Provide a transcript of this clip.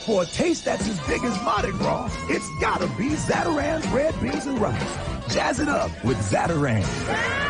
For a taste that's as big as Mardi Gras, it's gotta be Zatarain's red beans and rice. Jazz it up with Zatarain.